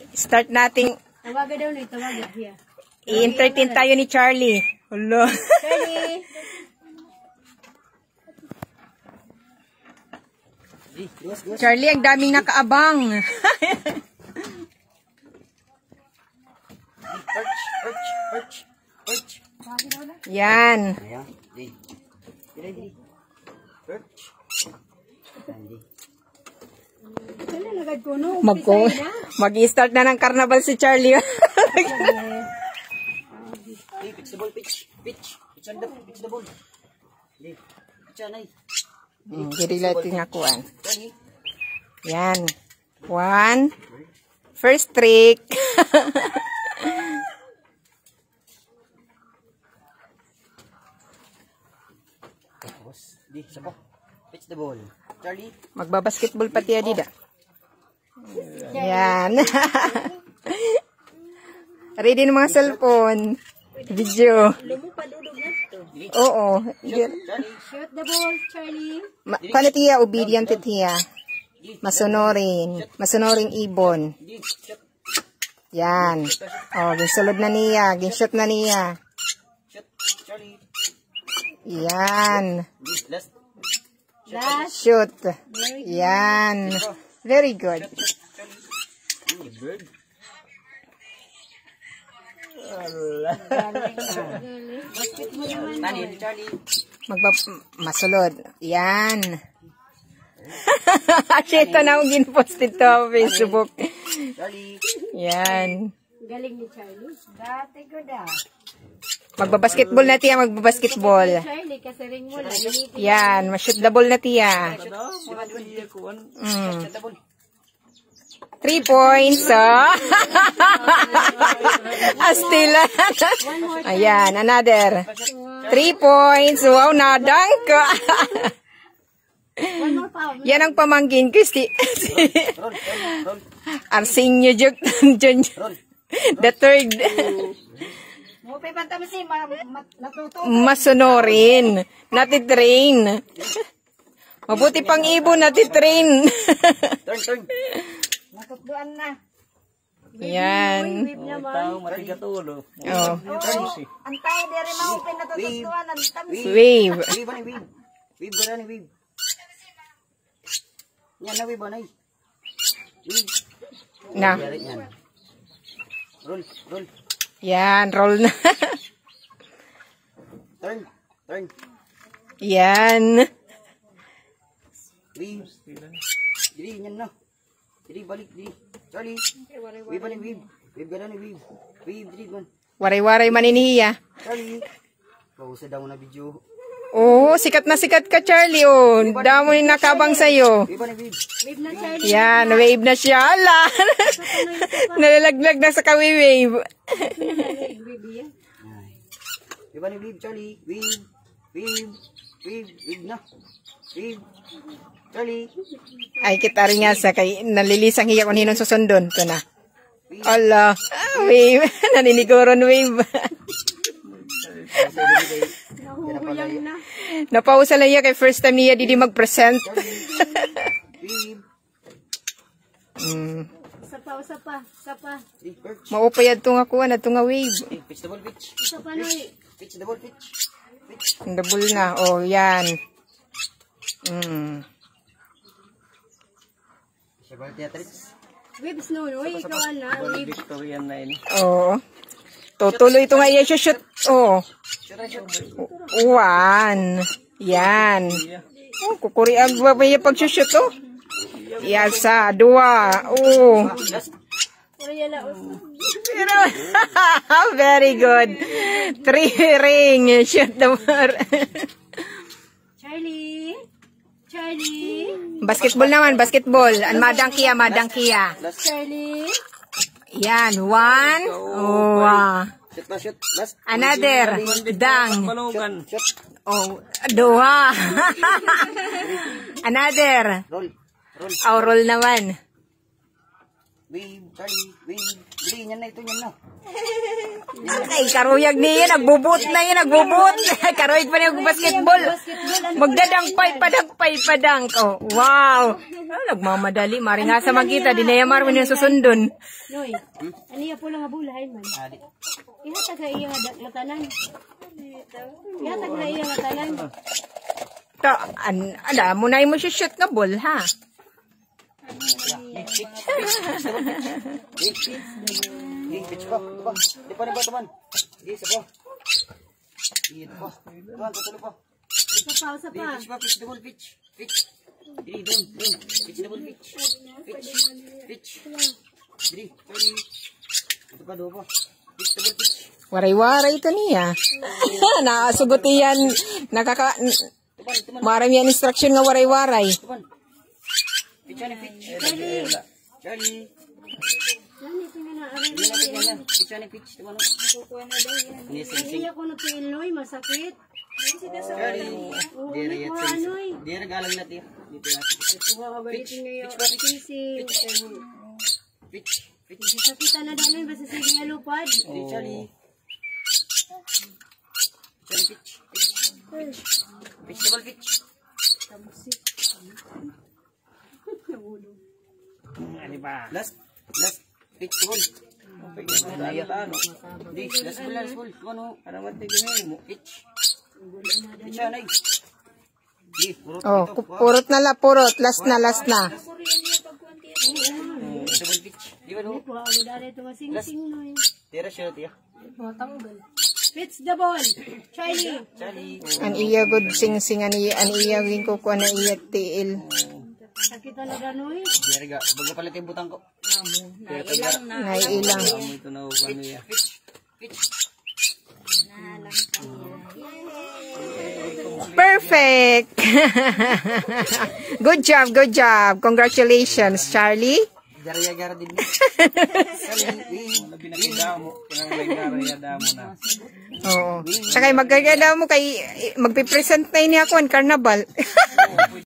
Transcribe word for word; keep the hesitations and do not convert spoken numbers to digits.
start nating tawaga daw na, tawaga. Here. I-entertain tayo ni Charlie. Hello. Charlie. Charlie, ang daming nakaabang. Perch, perch, perch, perch. Yan. Ayan, di. Di, di. Perch. Magko, mag-i-start na ng carnival si Charlie. Hey, pitch the ball, pitch, pitch, pitch on the, pitch the ball. Di, pitch on ay. Hmm, jadi natin nga kuan. Yan. One. First trick. Di, sabak. Pitch the ball. Charlie. Magbabasketball pati ya dida. Yan. Ready ng mga cellphone. Video. Oo. Shoot the ball, Charlie. Kano tiya, obedient tiya. Masunorin. Masunorin ibon. Yan. Oh, ginsulod na niya. Ginshot na niya. Yan. Last. Shoot. Yan. Very good. Magba masulod. Yan. Ito na ang ginpost ito sa Facebook. Yan. Galing ni Charlie. Dati ko da. Magbabasketball na tiya, magbabasketball. Charlie, kasi ring mo lang. Yan, ma-shoot the ball na tiya. Mm. Three points, oh. Astila. Ayan, another. Three points. Wow, nadang ka. Yan ang pamangkin ko, si Arsenio Juk. The third. Masunorin. Natitrain. Mabuti pang ibon, natitrain. Turn, turn. Natutluan na. Yan. Tao, matigatulo. Oh. Ang tao, di rin mga pinatutluan. Ang tamis. Wave. Wave, ano, wave. Wave, gana, wave. Yan na, wave, ano, wave. Na. Roll, roll. Yan, roll na. Turn, turn. Yan. Wave. Dili, yan na. Dili, balik, dili. Charlie. Wave, ano, wave. Wave, gana, wave. Wave, dili, man. Waray-waray maniniya. Charlie. Pausa daw na video. Oh, sikat na sikat ka, Charlie. Oh, damo yung nakabang sa'yo. Wave, ano, wave. Wave na, Charlie. Yan, wave na siya. Ala. Nalalaglag na sa kawi-wave. Wave, ano, wave, Charlie. Wave. Wave. Wave. Wave na. Wave. Charlie. Ay, kita rin nga sa kay nalilisang hiya kung hinong susundon. Ito na. Ala. Ah, wave. Naniniguron wave. Nahuhuyang na. Napausa lang niya kay first time niya didi mag-present. mm. Isa pa, isa pa, isa pa. Maupayad ito nga kuha na ito nga wave. Pitch the ball, pitch. Isa pa, Noy. Pitch the ball, pitch. Pitch. Ang double na. Oh, yan. Mm. Shabal Teatrix. Wave snow, Noy. Ikaw na. Wave. Victorian na yun. Oo. Tutuloy ito nga iya shoot. Oh. One. Yan. Oh, kukuri agwa pa iya pag-shoot oh. Yasa. Dua. Oh. Very good. Three ring. Shoot the more. Charlie. Charlie. Basketball naman. Basketball. An madang kiya. Madang kiya. Charlie. Yan. One. Oh. Wow. Shoot na, shoot. Last. Another. Dang. Shoot. Oh. Dua. Another. Roll. Roll. Oh, roll naman. Wave, Charlie. Wave. Dili, yan na ito, yan na. Ay, karuyag niya. Nagbubut na yun. Nagbubut. Karuyag pa niya basketball. Magdadangpay, padangpay, padang. Oh, wow. Ah, nagmamadali. Mari nga sa magkita. Dinayamar mo yung susundon. Noy, ano iya po lang abulahay man. Adi. Ihatag na iya nga matanan. Ihatag na iya nga matanan. Ta, an, ala, munay mo siya shoot nga ball, ha? Pitch, pitch, pitch, pitch, pitch, pitch pa, tuban, tuban, tuban, tuban, di, isa pa, di, ito pa, tuban, tutulo pa, Sa pa, sa di, pa. pitch pa, pitch, double pitch, pitch, di, dun, dun, pitch, double pitch, pitch, pitch, di, sorry, ito pa, dua pa, pitch, double pitch, Waray-waray ito niya. Nakasugot yan. Nakaka... tuban, tuban, Marami yan instruction nga waray-waray. tuban, pitch, ano, pitch, Charlie, Ano ito nga na aray hindi na, hindi na, pitch, ano, pitch, tuban, kukuha na daw yan. hindi, sing, sing, Iya ko na piil Noy, masakit. Charlie, Oo, di, rayat, kuha sing, Noy. di, regalang natin, dito na, Kuha ka balitin ngayon. pitch pa, pitch, Sising. pitch, pitch, Sakitan na danoy, basta sige nga lupad. di, Charlie, Charlie, pitch, pitch, pitch, pitch, double pitch, last, last, pitch, double, di, last ball, last ball, ano, pitch, pitch, anay, di, purot Oh, ito, pu- purot na la, purot. Last na, last na. double pitch, di ba, no, Kuha ka dali ito nga sing-sing Noy. tira siya, tiya, Pitch the ball. Charlie. Charlie, An iya good sing-sing, an iya, an iya wing kukuha na iya tiil. Sakitan na danoy. di, rega, baga palit yung butang ko, Nailang na. Naiilang. ito na, ano ya, pitch, pitch, Perfect! Good job, good job. Congratulations, Charlie. Gara-gara din. Charlie, Pinagdamo, pinagdamo na. Oo. Saka magkagala mo kay magpipresent na ini ako ang carnival.